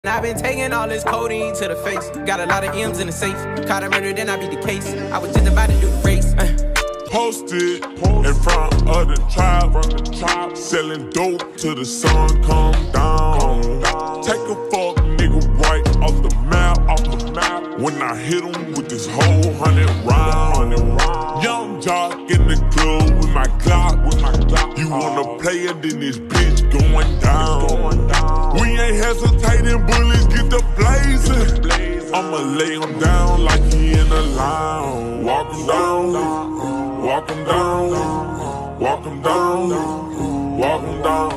I've been taking all this codeine to the face. Got a lot of M's in the safe. Caught a murder, then I beat the case. I was just about to do the race. Posted in front of the tribe, selling dope till the sun come down. Take a fuck nigga right off the map. When I hit him with this whole 100 round. Young jock in the club with my Glock. You wanna play it, then this bitch going down. We ain't hesitating, bullets get the blazing. I'ma lay him down like he in a lounge. Walk him down, walk him down, walk him down, walk him down.